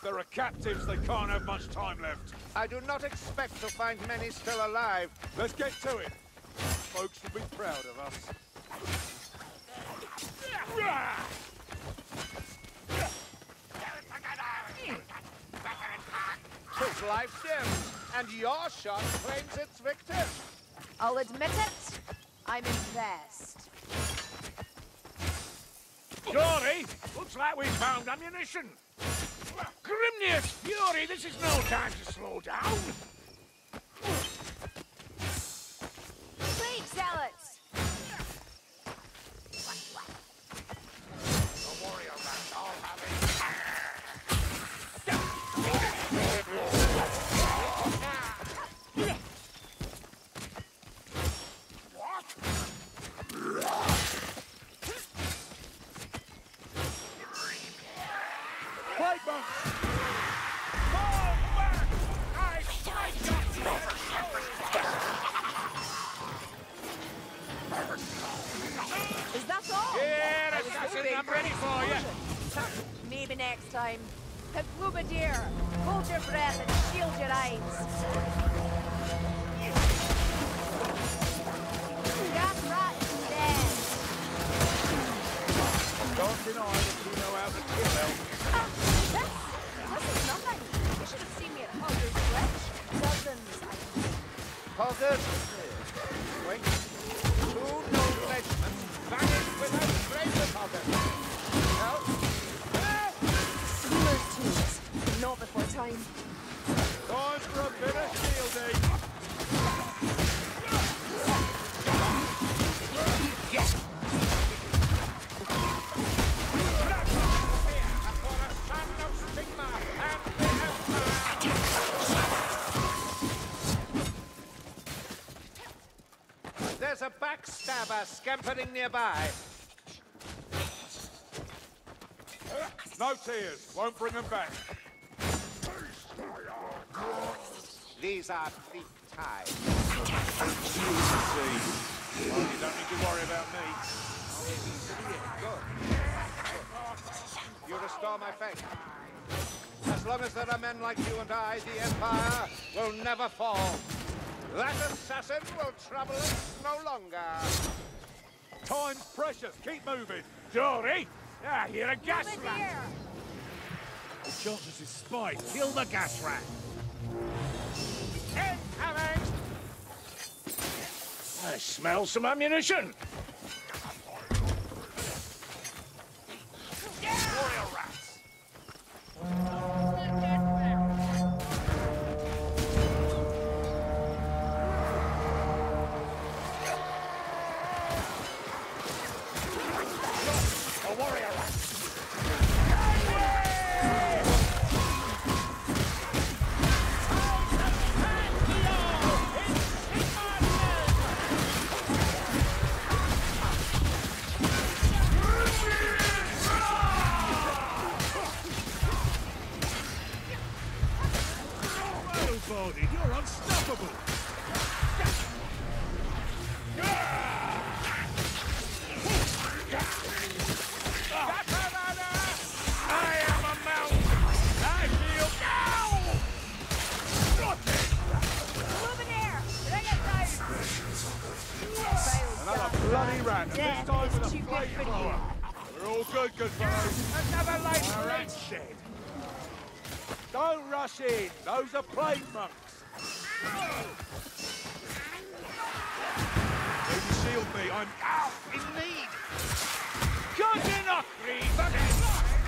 there are captives, they can't have much time left. I do not expect to find many still alive. Let's get to it. Folks will be proud of us. His life dim, and your shot claims its victim. I'll admit it, I'm impressed. Dory, looks like we found ammunition. Grimnius Fury, this is no time to slow down. Please, zealots! The warrior rats all have it. Plague monks! Fall back! I strike you! Is that all? Yeah, assassin, I'm ready for you. Maybe next time. But Blubadir, hold your breath and shield your eyes. Gas rat is dead. Don't deny that you know how to kill elves. This is nothing. You should have seen me at Hogger's Bridge. Dozens, I think. Hoggers. Wait. 2 known regiments vanished without trace of Hoggers. No? Schooler's tools. Not before time. Time for a bit of shielding. There's a backstabber scampering nearby. No tears. Won't bring them back. These are thief ties. See. Oh, you don't need to worry about me. Good. You restore my faith. As long as there are men like you and I, the Empire will never fall. That assassin will trouble us no longer. Time's precious. Keep moving. Dory, I hear a gas rat. Blubadir! The Jolters is spy. Kill the gas rat. Incoming! I smell some ammunition. Warrior rats. A warrior rat. Body, you're unstoppable! I am a mountain! I feel Blubadir! Bring it down! Another bloody rat. And this Death time is with a too good for you. flamethrower. We're all good fellows. another light rat shed! Don't rush in. Those are plague monks. Maybe shield me. I'm out in need. Good enough, Reeve!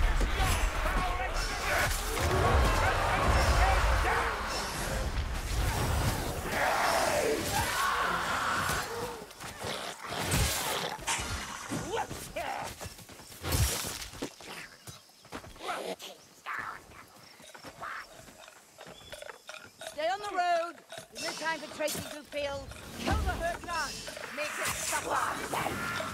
Stay on the road. There's no time for Tracy Goodfield. Kill the Hooknut. Make it suffer.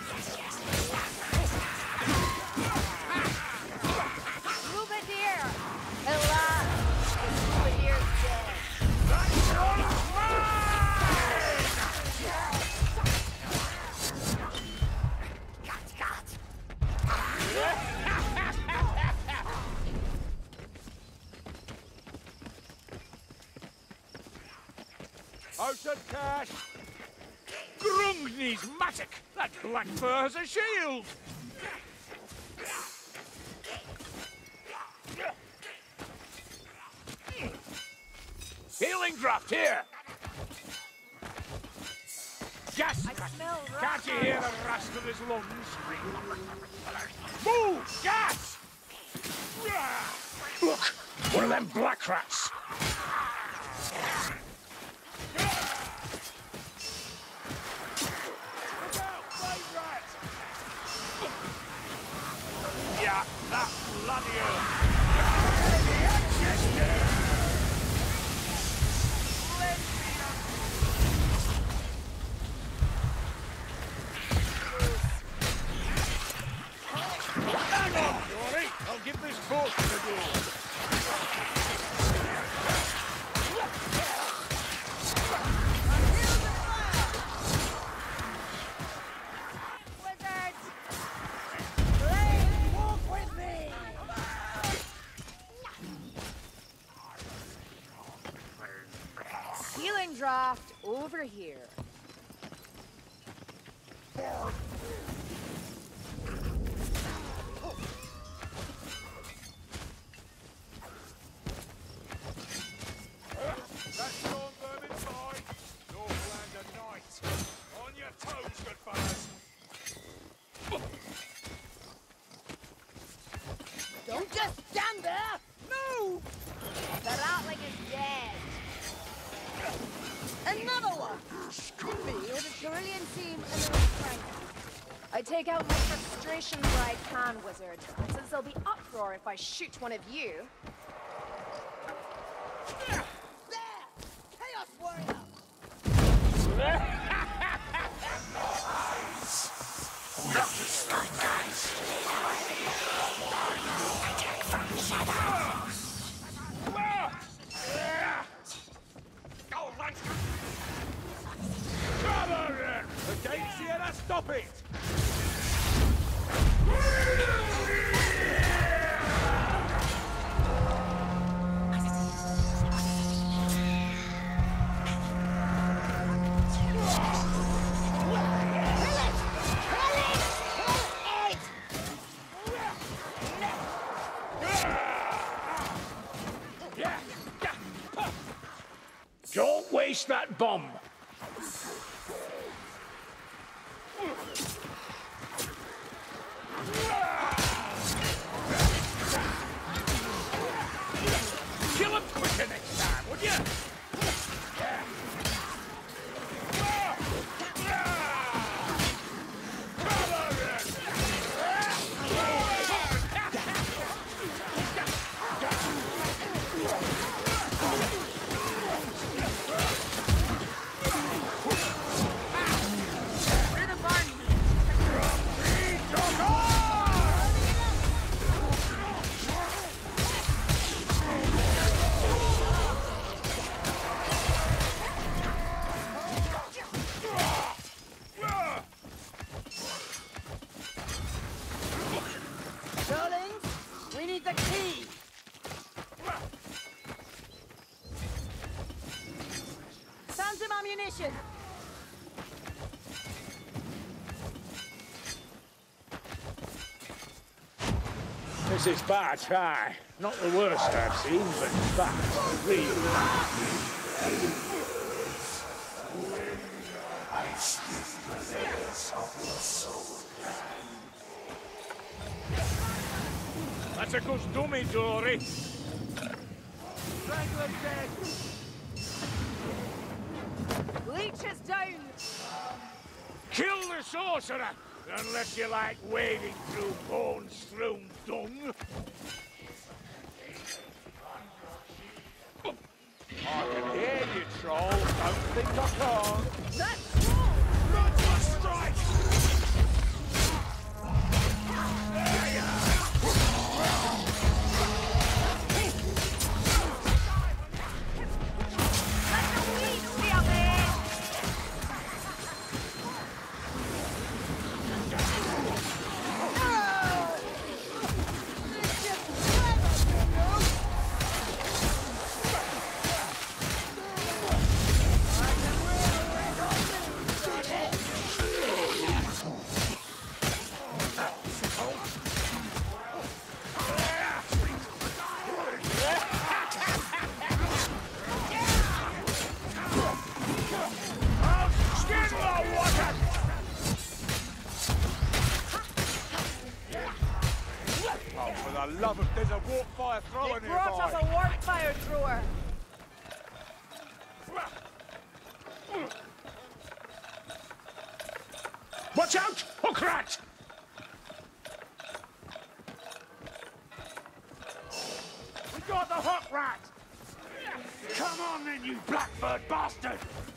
Blubadir! Alas, Blubadir's dead. Out of cash! Grungni's mattock! That black fur has a shield! Healing draft here! Gas! I smell Can't you hear the rust of his lungs? Move! Gas! Look! One of them black rats! Look out! Flame rat! Yeah, that bloody Hang on, Jory! I'll give this boat to the door. Wizards! Please walk with me! Healing draft over here. That storm vermin's mine. Northlander Knight. On your toes, good fellas. Don't just stand there! Move! The Ratling is dead. Another one! Me or the Carillion team and the Frank. I take out my frustration where I can, Wizard, since there'll be uproar if I shoot one of you. There! Chaos Warrior! Cover it! The gate's here to stop it! Yeah! Don't waste that bomb! Kill him quicker next time, would you? Darlings, we need the key! Found some ammunition! This is bad, aye. Not the worst I've seen, but bad. Really bad. That's a good dummy, Dory. Strangler dead. Leech is down! Kill the sorcerer, unless you like wading through bone-strewn dung. I can hear you, troll. Don't think I can't. That's wrong! Run for strike! That's a weak we are there! Oh! It's just clever, you know? I know There's a warp fire They thrower brought nearby. up a warp fire thrower. Watch out! Hook rat! We got the hook rat! Come on then, you blackbird bastard!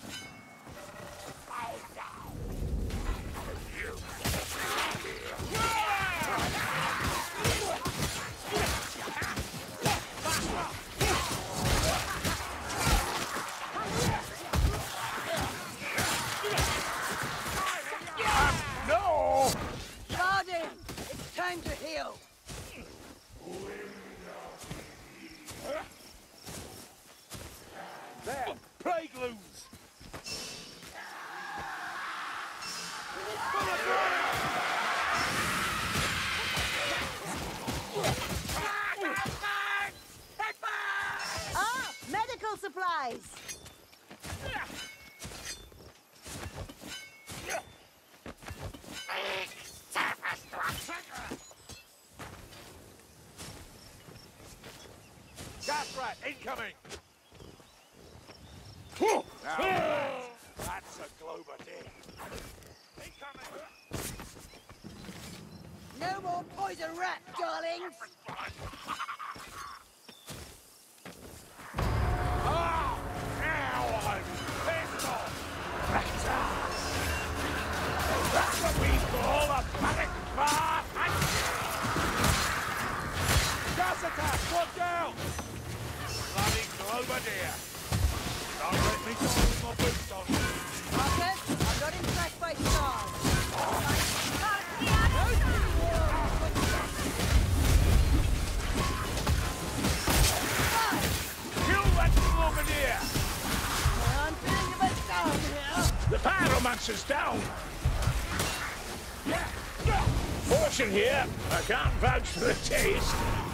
No! Guardian, it's time to heal. There, plague loons. Ah, medical supplies. Gas rat incoming. Whew. Now, that's a Glober dig. Incoming. No more poison rat, darlings. Ah! Now I'm pissed off. That's what we call a panic bath! Gas attack! Watch out! Bloody Glober deer. Don't let me go with my boots on. Marcus, I'm not impressed by stars. Kill that Glober deer! I'm feeling a bit down here. The pyromancer's down! Caution here, I can't vouch for the taste.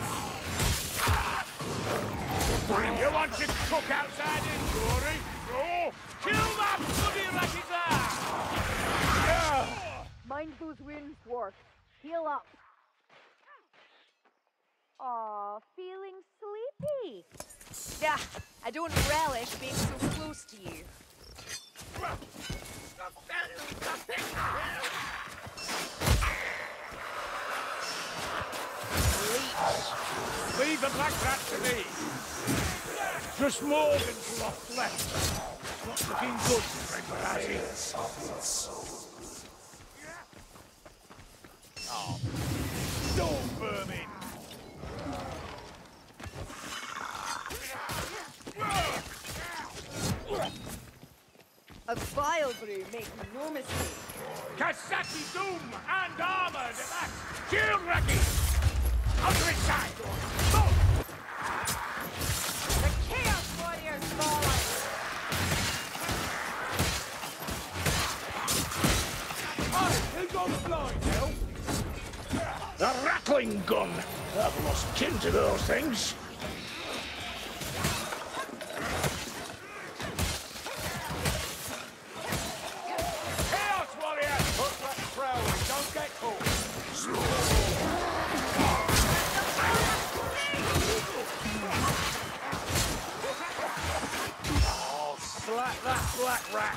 You want to cook outside in, Glory? Oh, kill that bloody racket there! Mind those wounds, Dwarf. Heal up. Aw, feeling sleepy. Yeah, I don't relish being so close to you. Leave the black rat to me. Just Morgan's loft left. Not looking good, Fred Oh, don't vermin. A vile brew, make no mistake. Kasaki Doom and armored at that. Shield Raki! Out to its side! Move! The Chaos Warriors falling. Who's on the line now? A rattling gun! I've lost kin to those things. Chaos Warrior! Hook that prowling, don't get caught. Oh, slap that black rat.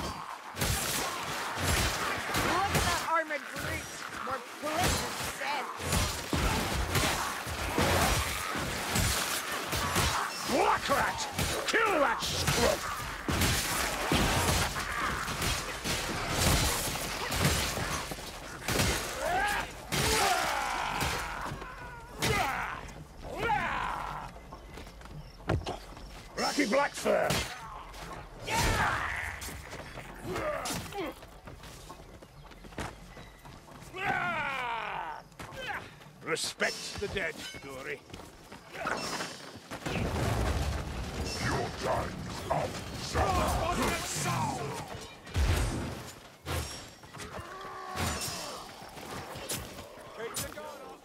Look at that armored brute. More blatant scent. Black rat! Kill that scrub! Rocky Blackfur! Respect the dead, Dory. Your time's up, son. Keep the gun on.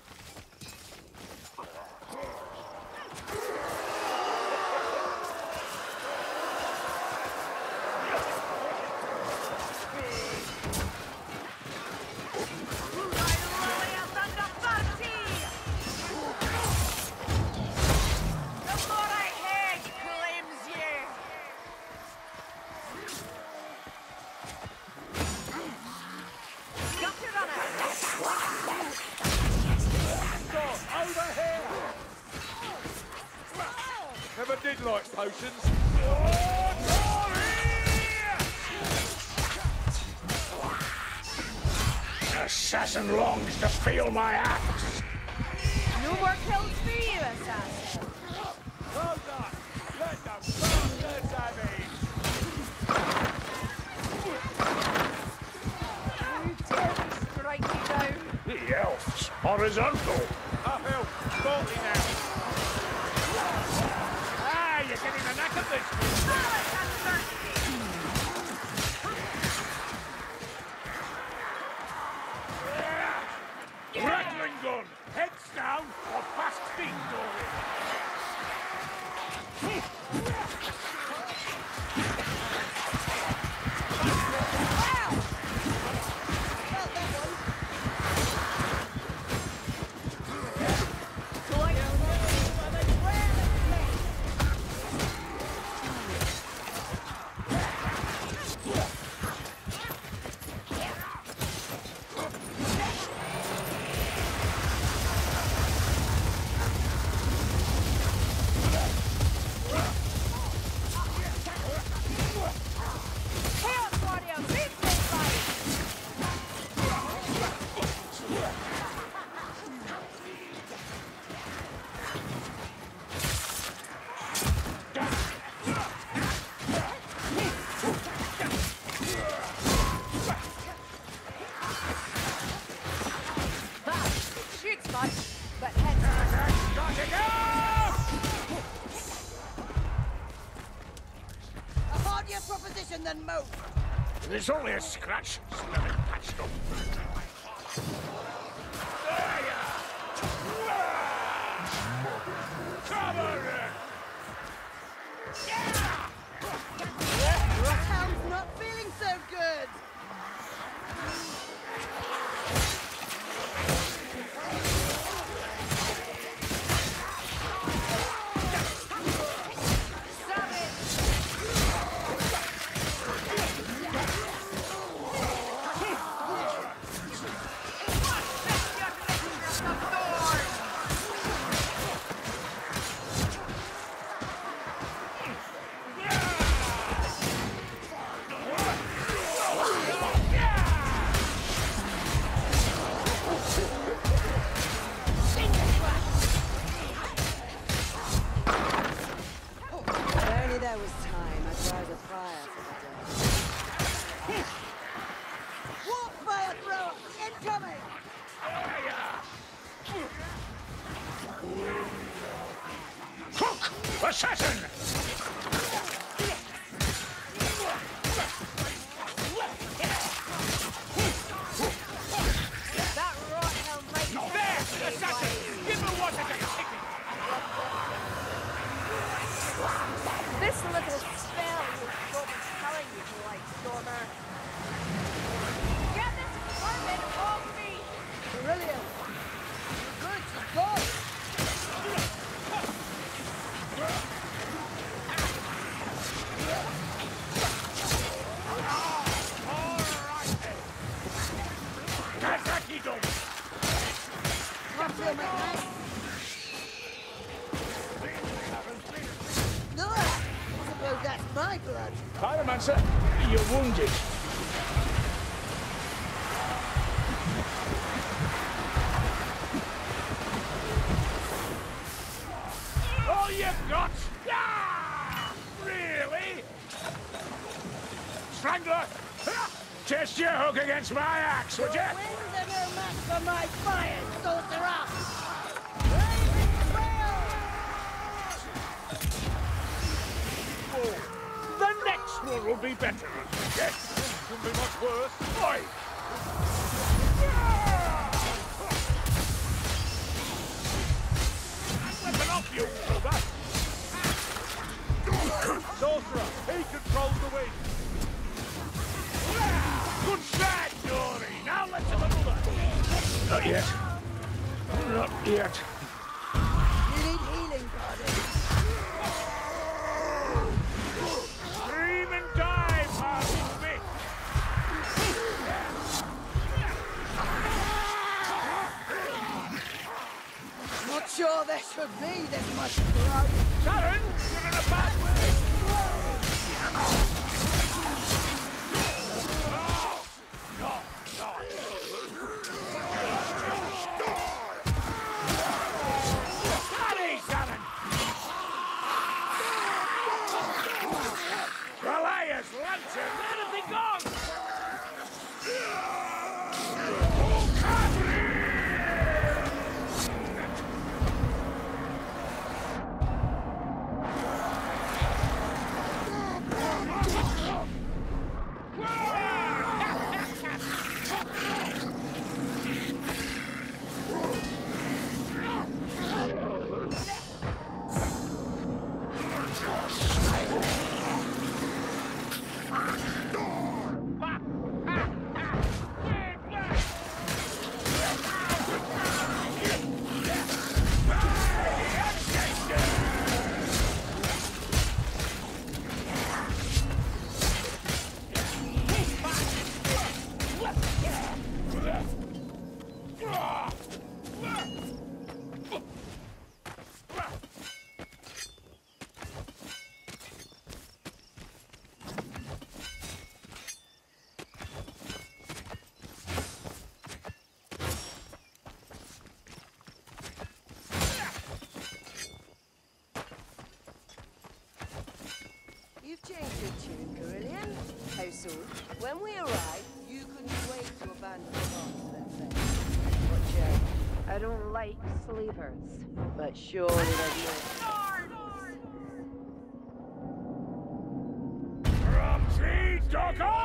Never did like potions. Assassin longs to feel my axe. No more kills for you, assassin. Well done. Let them start their damage. You dare to strike me down. The elf's horizontal. Uphill. 40 now. Ah, you're getting the knack of this. Rattling gun. Heads down or fast feet, Dory. Proposition then move. It's only a scratch. Smelling patched up. Rockhound's not feeling so good. There was time. I'd rise a fire for the day. Warp fire thrower incoming! Hook! Assassin! That rotten might There! Assassin! Give her what to take. This little spell is what was telling you to like, Stormer. Get this vermin off me! Brilliant! Good, good! Kazaki dog! Watch your man! No! I suppose that's my blood. Pyromancer, you're wounded. All you've got? Ah! Really? Strangler! Test your hook against my axe, would you? Winds are no match for my fire, sorcerer! The next one will be better. Yes, Couldn't be much worse. boy. Weapon off, you brother. Sorcerer, he controls the wind. Good shot, Dory. Now let's have another. Not yet. Not yet. You need healing, Guardian. Scream and die, Parson Smith. Not sure there should be this much blood. Sharon, lantern! Anything goes! You've changed your tune, Carillion. How so? When we arrived, you couldn't wait to abandon the box, let's say. Watch out. I don't like sleepers. But surely there's no... From Sea Docker!